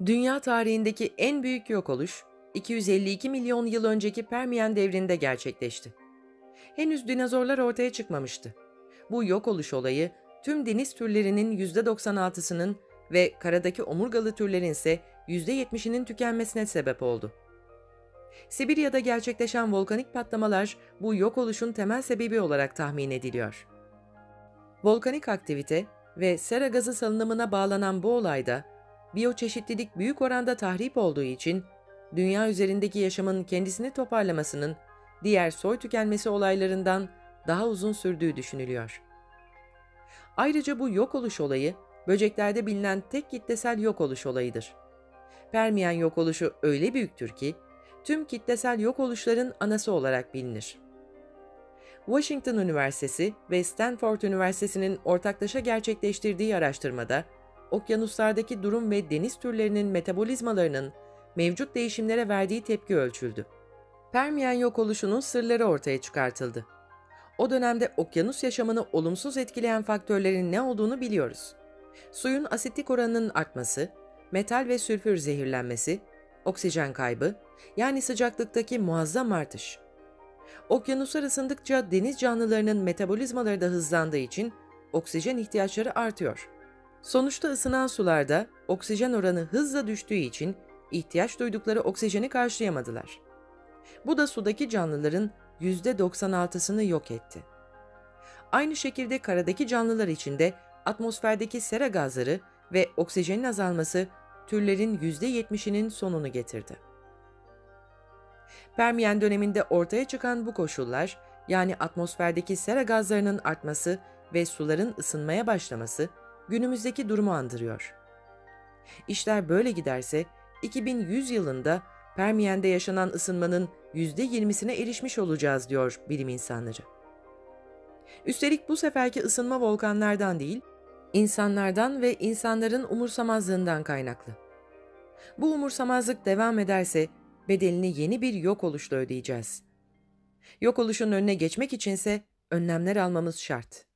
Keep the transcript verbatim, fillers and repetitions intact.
Dünya tarihindeki en büyük yok oluş, iki yüz elli iki milyon yıl önceki Permiyen devrinde gerçekleşti. Henüz dinozorlar ortaya çıkmamıştı. Bu yok oluş olayı, tüm deniz türlerinin yüzde doksan altısının ve karadaki omurgalı türlerin ise yüzde yetmişinin tükenmesine sebep oldu. Sibirya'da gerçekleşen volkanik patlamalar bu yok oluşun temel sebebi olarak tahmin ediliyor. Volkanik aktivite ve sera gazı salınımına bağlanan bu olayda, biyoçeşitlilik büyük oranda tahrip olduğu için, dünya üzerindeki yaşamın kendisini toparlamasının diğer soy tükenmesi olaylarından daha uzun sürdüğü düşünülüyor. Ayrıca bu yok oluş olayı, böceklerde bilinen tek kitlesel yok oluş olayıdır. Permiyen yok oluşu öyle büyüktür ki, tüm kitlesel yok oluşların anası olarak bilinir. Washington Üniversitesi ve Stanford Üniversitesi'nin ortaklaşa gerçekleştirdiği araştırmada, okyanuslardaki durum ve deniz türlerinin metabolizmalarının mevcut değişimlere verdiği tepki ölçüldü. Permiyen yok oluşunun sırları ortaya çıkartıldı. O dönemde okyanus yaşamını olumsuz etkileyen faktörlerin ne olduğunu biliyoruz. Suyun asitlik oranının artması, metal ve sülfür zehirlenmesi, oksijen kaybı, yani sıcaklıktaki muazzam artış. Okyanuslar ısındıkça deniz canlılarının metabolizmaları da hızlandığı için oksijen ihtiyaçları artıyor. Sonuçta ısınan sularda oksijen oranı hızla düştüğü için ihtiyaç duydukları oksijeni karşılayamadılar. Bu da sudaki canlıların yüzde doksan altısını yok etti. Aynı şekilde karadaki canlılar için de atmosferdeki sera gazları ve oksijenin azalması türlerin yüzde yetmişinin sonunu getirdi. Permiyen döneminde ortaya çıkan bu koşullar, yani atmosferdeki sera gazlarının artması ve suların ısınmaya başlaması, günümüzdeki durumu andırıyor. İşler böyle giderse, iki bin yüz yılında Permiyen'de yaşanan ısınmanın yüzde yirmisine erişmiş olacağız diyor bilim insanları. Üstelik bu seferki ısınma volkanlardan değil, insanlardan ve insanların umursamazlığından kaynaklı. Bu umursamazlık devam ederse bedelini yeni bir yok oluşla ödeyeceğiz. Yok oluşun önüne geçmek içinse önlemler almamız şart.